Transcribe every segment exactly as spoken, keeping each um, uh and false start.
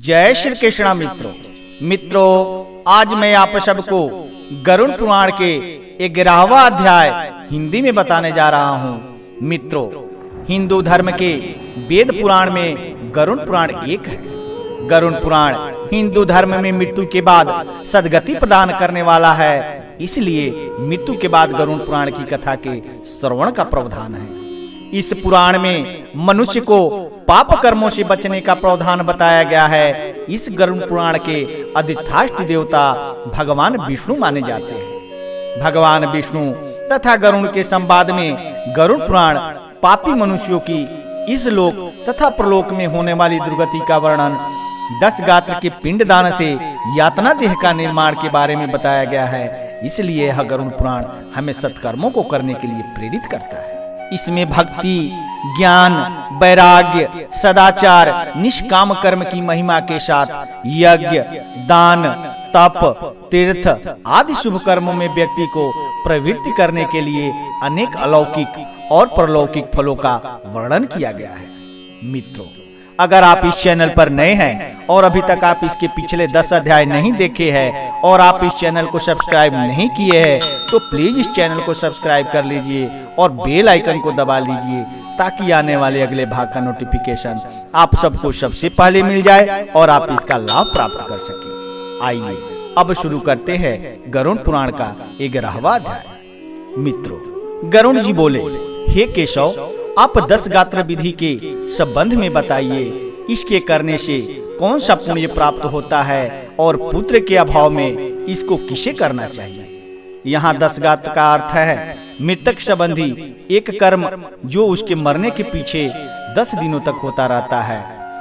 जय श्री कृष्ण मित्रों मित्रों आज मैं आप सबको गरुड़ पुराण के ग्यारहवां अध्याय हिंदी में बताने जा रहा हूँ। मित्रों, हिंदू धर्म के वेद पुराण में गरुड़ पुराण एक है। गरुड़ पुराण हिंदू धर्म में मृत्यु के बाद सद्गति प्रदान करने वाला है, इसलिए मृत्यु के बाद गरुड़ पुराण की कथा के श्रवण का प्रावधान है। इस पुराण में मनुष्य को पाप कर्मों से बचने का प्रावधान बताया गया है। इस गरुड़ पुराण के अधिष्ठात्र देवता भगवान विष्णु माने जाते हैं। भगवान विष्णु तथा गरुड़ के संवाद में गरुड़ पुराण पापी मनुष्यों की इस लोक तथा प्रलोक में होने वाली दुर्गति का वर्णन, दस गात्र के पिंडदान से यातना देह का निर्माण के बारे में बताया गया है। इसलिए यह गरुड़ पुराण हमें सत्कर्मों को करने के लिए प्रेरित करता है। इसमें भक्ति, ज्ञान, वैराग्य, सदाचार, निष्काम कर्म की महिमा के साथ यज्ञ, दान, तप, तीर्थ आदि शुभ कर्मों में व्यक्ति को प्रवृत्ति करने के लिए अनेक अलौकिक और परलौकिक फलों का वर्णन किया गया है। मित्रों, अगर आप इस चैनल पर नए हैं और अभी तक आप इसके पिछले दस अध्याय नहीं देखे हैं और आप इस चैनल को सब्सक्राइब नहीं किए हैं तो प्लीज इस चैनल को सब्सक्राइब कर लीजिए और बेल आइकन को दबा लीजिए ताकि आने वाले अगले भाग का नोटिफिकेशन आप सबको सबसे पहले मिल जाए और आप इसका लाभ प्राप्त कर सके। आइए अब शुरू करते हैं गरुड़ पुराण का ग्यारहवां अध्याय। मित्रों, गरुड़ जी बोले, हे केशव, आप दस गात्र विधि के संबंध में बताइए। इसके करने से कौन सा पुण्य प्राप्त होता है और पुत्र के अभाव में इसको किसे करना चाहिए। यहाँ दस गात्र का अर्थ है मृतक संबंधी एक कर्म जो उसके मरने के पीछे दस दिनों तक होता रहता है।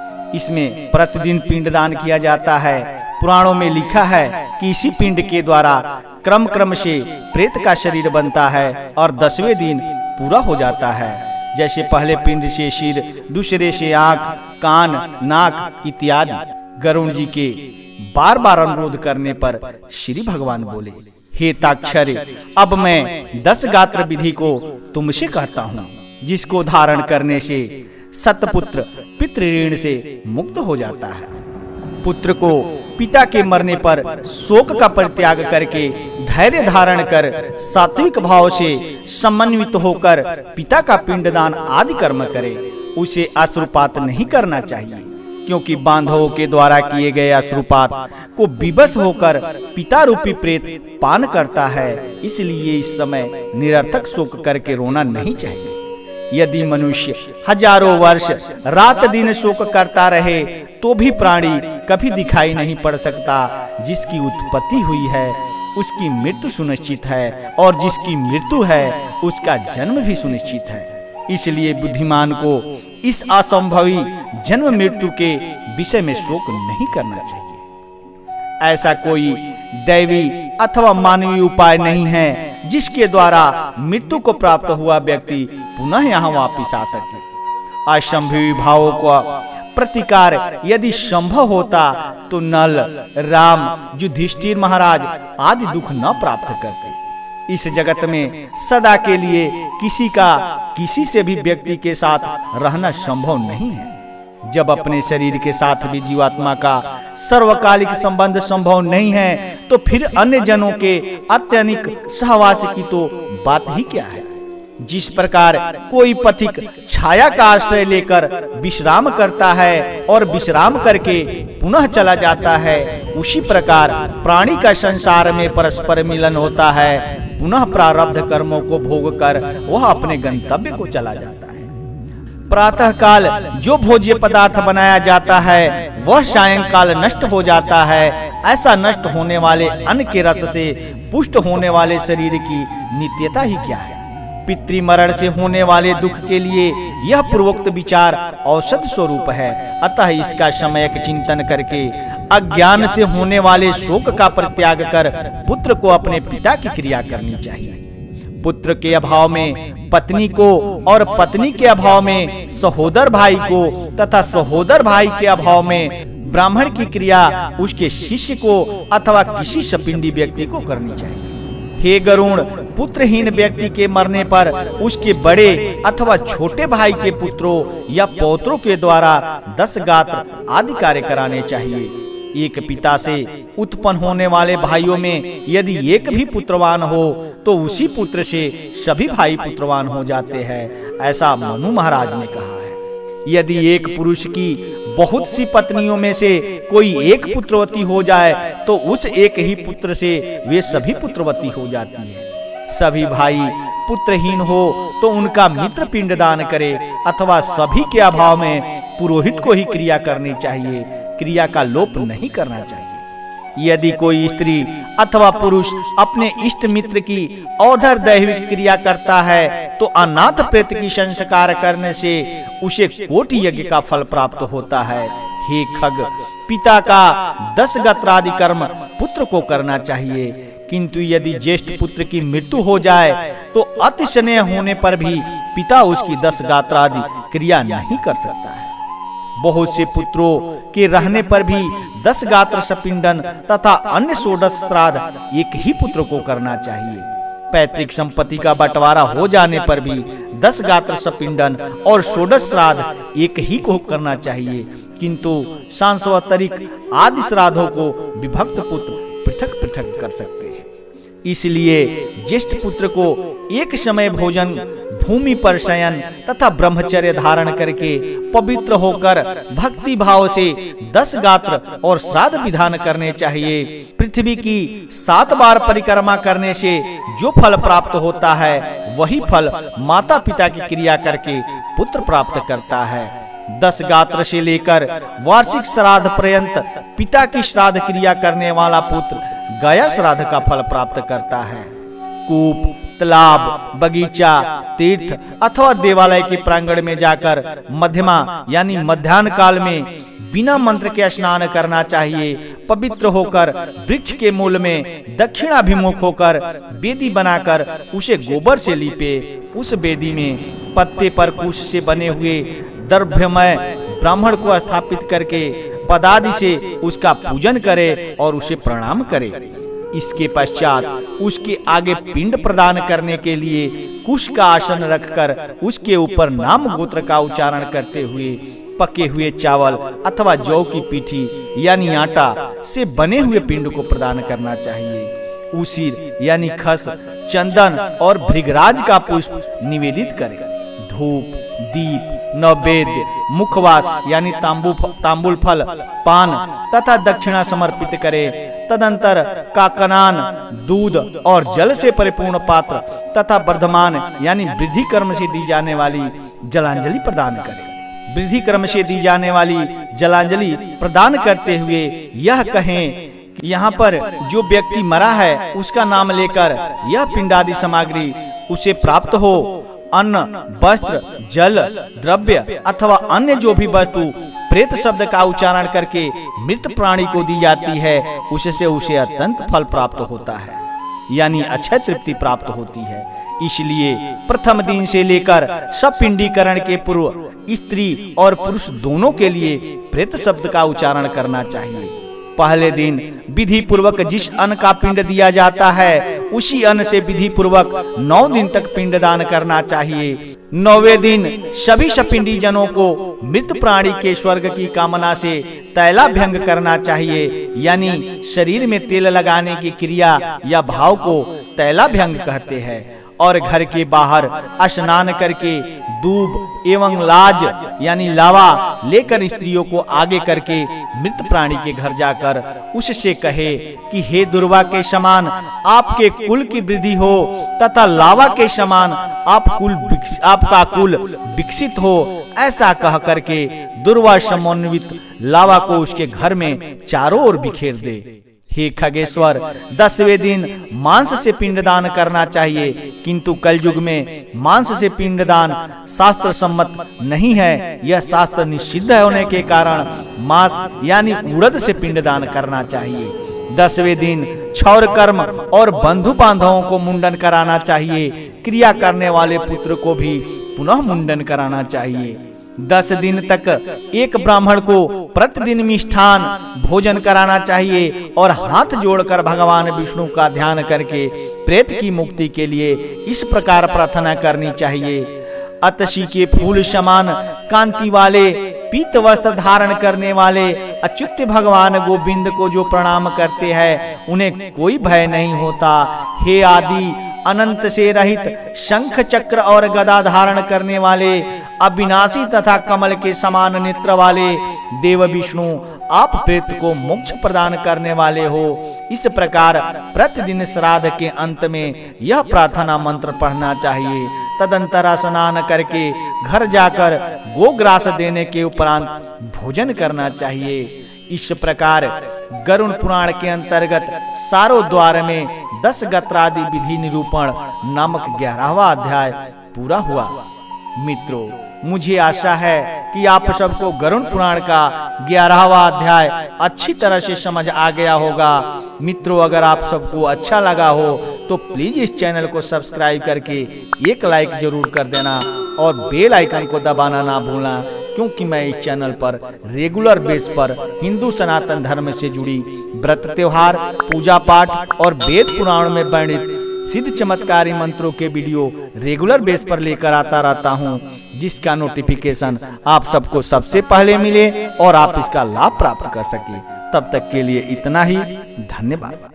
इसमें प्रतिदिन पिंडदान किया जाता है। पुराणों में लिखा है कि इसी पिंड के द्वारा क्रम क्रम से प्रेत का शरीर बनता है और दसवें दिन पूरा हो जाता है। जैसे पहले पिंड से सिर, दूसरे से आंख, कान, नाक इत्यादि। गरुड़ जी के बार बार अनुरोध करने पर श्री भगवान बोले, हे ताक्षर्य, अब मैं दस गात्र विधि को तुमसे कहता हूँ, जिसको धारण करने से सतपुत्र पितृऋण से मुक्त हो जाता है। पुत्र को पिता के मरने पर शोक का परित्याग करके धैर्य धारण कर सात्विक भाव से समन्वित होकर पिता का पिंडदान आदि कर्म करे। उसे अश्रुपात नहीं करना चाहिए, क्योंकि बांधवों के द्वारा किए गए अश्रुपात को विवश होकर पिता रूपी प्रेत पान करता है। इसलिए इस समय निरर्थक शोक करके रोना नहीं चाहिए। यदि मनुष्य हजारों वर्ष रात दिन शोक करता रहे तो भी प्राणी कभी दिखाई नहीं पड़ सकता। जिसकी उत्पत्ति हुई है उसकी मृत्यु सुनिश्चित है और जिसकी मृत्यु है उसका जन्म भी सुनिश्चित है। इसलिए बुद्धिमान को इस असंभवी जन्म मृत्यु के विषय में शोक नहीं करना चाहिए। ऐसा कोई दैवी अथवा मानवीय उपाय नहीं है जिसके द्वारा मृत्यु को प्राप्त हुआ व्यक्ति पुनः यहाँ वापिस आ सके। असंभवी भावों को प्रतिकार यदि संभव होता तो नल, राम, युधिष्ठिर महाराज आदि दुख न प्राप्त करते। इस जगत में सदा के लिए किसी का किसी से भी व्यक्ति के साथ रहना संभव नहीं है। जब अपने शरीर के साथ भी जीवात्मा का सर्वकालिक संबंध संभव नहीं है तो फिर अन्य जनों के अत्यधिक सहवास की तो बात ही क्या है। जिस प्रकार कोई पथिक छाया का आश्रय लेकर विश्राम करता है और विश्राम करके पुनः चला जाता है, उसी प्रकार प्राणी का संसार में परस्पर मिलन होता है। पुनः प्रारब्ध कर्मों को भोग कर वह अपने गंतव्य को चला जाता है। प्रातः काल जो भोज्य पदार्थ बनाया जाता है वह सायंकाल नष्ट हो जाता है। ऐसा नष्ट होने वाले अन्न के रस से पुष्ट होने वाले शरीर की नित्यता ही क्या है। पितृमरण से होने वाले दुख के लिए यह पूर्वोक्त विचार औषध स्वरूप है। अतः इसका सम्यक चिंतन करके अज्ञान से होने वाले शोक का परित्याग कर पुत्र को अपने पिता की क्रिया करनी चाहिए। पुत्र के अभाव में पत्नी को और पत्नी के अभाव में सहोदर भाई को तथा सहोदर भाई के अभाव में ब्राह्मण की क्रिया उसके शिष्य को अथवा किसी सपिंडी व्यक्ति को करनी चाहिए। हे गरुड़, पुत्रहीन व्यक्ति के मरने पर उसके बड़े अथवा छोटे भाई के पुत्रों या पौत्रों के द्वारा दस गात्र आदि कार्य कराने चाहिए। एक पिता से उत्पन्न होने वाले भाइयों में यदि एक भी पुत्रवान हो तो उसी पुत्र से सभी भाई पुत्रवान हो जाते हैं, ऐसा मनु महाराज ने कहा है। यदि एक पुरुष की बहुत सी पत्नियों में से कोई एक पुत्रवती हो जाए तो उस एक ही पुत्र से वे सभी पुत्रवती हो जाती है। सभी भाई पुत्रहीन हो तो उनका मित्र पिंडदान करे अथवा सभी के अभाव में पुरोहित को ही क्रिया करनी चाहिए, क्रिया का लोप नहीं करना चाहिए। यदि कोई स्त्री अथवा पुरुष अपने इष्ट मित्र की औधर दैविक क्रिया करता है तो अनाथ प्रेत की संस्कार करने से उसे कोटि यज्ञ का फल प्राप्त होता है। हे खग, पिता का दस गात्रादि कर्म पुत्र को करना चाहिए, किंतु यदि ज्येष्ठ पुत्र की मृत्यु हो जाए तो अति स्नेह होने पर भी पिता उसकी दस गात्रादि क्रिया नहीं कर सकता है। बहुत से पुत्रों के रहने पर भी दस गात्र सपिंडन तथा अन्य षोडश श्राद्ध एक ही पुत्र को करना चाहिए। पैतृक संपत्ति का बंटवारा हो जाने पर भी दस गात्र सपिंडन और षोडश श्राद्ध एक ही को करना चाहिए, किंतु सांसवतरिक आदि श्राद्धों को विभक्त पुत्र पृथक पृथक कर सकते हैं। इसलिए ज्येष्ठ पुत्र को एक समय भोजन, भूमि पर शयन तथा ब्रह्मचर्य धारण करके पवित्र होकर भक्ति भाव से दस गात्र और श्राद्ध विधान करने चाहिए। पृथ्वी की सात बार परिक्रमा करने से जो फल प्राप्त होता है वही फल माता पिता की क्रिया करके पुत्र प्राप्त करता है। दस गात्र से लेकर वार्षिक श्राद्ध पर्यंत पिता की श्राद्ध क्रिया करने वाला पुत्र गया श्राद्ध का फल प्राप्त करता है। कूप, तालाब, बगीचा, तीर्थ अथवा देवालय के प्रांगण में जाकर मध्यमा यानी मध्याह्न काल में बिना मंत्र के स्नान करना चाहिए। पवित्र होकर वृक्ष के मूल में दक्षिणाभिमुख होकर वेदी बनाकर उसे गोबर से लीपे। उस वेदी में पत्ते पर कुश से बने हुए दर्भमय ब्राह्मण को स्थापित करके पदादि से उसका पूजन करे और उसे प्रणाम करे। इसके पश्चात उसके आगे पिंड प्रदान करने के लिए कुश का आसन रखकर उसके ऊपर नाम गोत्र का उच्चारण करते हुए पके हुए चावल अथवा जौ की पीठी यानी आटा से बने हुए पिंड को प्रदान करना चाहिए। उसीर यानी खस, चंदन और भृगराज का पुष्प निवेदित करे। धूप, दीप, नैवेद्य, मुखवास यानी तांबू तांबुल फल, पान तथा दक्षिणा समर्पित करे। तदंतर काकनान, दूध और जल से परिपूर्ण पात्र तथा वर्धमान यानी वृद्धि कर्म से दी जाने वाली जलांजलि प्रदान करे। वृद्धि कर्म से दी जाने वाली जलांजलि प्रदान करते हुए यह कहें, यहाँ पर जो व्यक्ति मरा है उसका नाम लेकर यह पिंडादि सामग्री उसे प्राप्त हो। अन्न, वस्त्र, जल, द्रव्य अथवा अन्य जो भी वस्तु प्रेत शब्द का उच्चारण करके मृत प्राणी को दी जाती है उससे उसे अत्यंत फल प्राप्त होता है, यानी अक्षय तृप्ति प्राप्त होती है। इसलिए प्रथम दिन से लेकर सब पिंडीकरण के पूर्व स्त्री और पुरुष दोनों के लिए प्रेत शब्द का उच्चारण करना चाहिए। पहले दिन विधि पूर्वक जिस अन्न का पिंड दिया जाता है उसी अन्न से विधि पूर्वक नौ दिन तक पिंडदान करना चाहिए। नौवे दिन सभी सपिंडी जनों को मृत प्राणी के स्वर्ग की कामना से तैलाभ्यंग करना चाहिए, यानी शरीर में तेल लगाने की क्रिया या भाव को तैलाभ्यंग कहते हैं। और घर के बाहर स्नान करके दूब एवं लाज यानी लावा लेकर स्त्रियों को आगे करके मृत प्राणी के घर जाकर उससे कहे कि हे दुर्वा के समान आपके कुल की वृद्धि हो तथा लावा के समान आप कुल आपका कुल विकसित हो। ऐसा कह करके दुर्वा समन्वित लावा को उसके घर में चारों ओर बिखेर दे। हे खगेश्वर, दसवें दिन मांस से पिंडदान करना चाहिए, किंतु कलयुग में मांस से पिंडदान शास्त्र सम्मत नहीं है। यह शास्त्र निषिद्ध होने के कारण मांस यानी उड़द से पिंडदान करना चाहिए। दसवें दिन क्षौर कर्म और बंधु बांधवों को मुंडन कराना चाहिए। क्रिया करने वाले पुत्र को भी पुनः मुंडन कराना चाहिए। दस दिन तक एक ब्राह्मण को प्रतिदिन मिष्ठान भोजन कराना चाहिए और हाथ जोड़कर भगवान विष्णु का ध्यान करके प्रेत की मुक्ति के लिए इस प्रकार प्रार्थना करनी चाहिए। अतसी के फूल समान कांति वाले पीत वस्त्र धारण करने वाले अच्युत भगवान गोविंद को जो प्रणाम करते हैं उन्हें कोई भय नहीं होता। हे आदि अनंत से रहित शंख चक्र और गदा धारण करने वाले अविनाशी तथा कमल के समान नेत्र वाले देव विष्णु, आप प्रेत को मोक्ष प्रदान करने वाले हो। इस प्रकार प्रतिदिन श्राद्ध के अंत में यह प्रार्थना मंत्र पढ़ना चाहिए। तदंतर स्नान करके घर जाकर गोग्रास देने के उपरांत भोजन करना चाहिए। इस प्रकार गरुड़ पुराण के अंतर्गत सारो द्वार में दस गत्रादि विधि निरूपण नामक ग्यारहवां अध्याय पूरा हुआ। मित्रों, मुझे आशा है कि आप सबको गरुड़ पुराण का ग्यारहवां अध्याय अच्छी तरह से समझ आ गया होगा। मित्रों, अगर आप सबको अच्छा लगा हो तो प्लीज इस चैनल को सब्सक्राइब करके एक लाइक जरूर कर देना और बेल आइकन को दबाना ना भूलना, क्योंकि मैं इस चैनल पर रेगुलर बेस पर हिंदू सनातन धर्म से जुड़ी व्रत त्योहार, पूजा पाठ और वेद पुराण में वर्णित सिद्ध चमत्कारी मंत्रों के वीडियो रेगुलर बेस पर लेकर आता रहता हूं, जिसका नोटिफिकेशन आप सबको सबसे पहले मिले और आप इसका लाभ प्राप्त कर सके। तब तक के लिए इतना ही, धन्यवाद।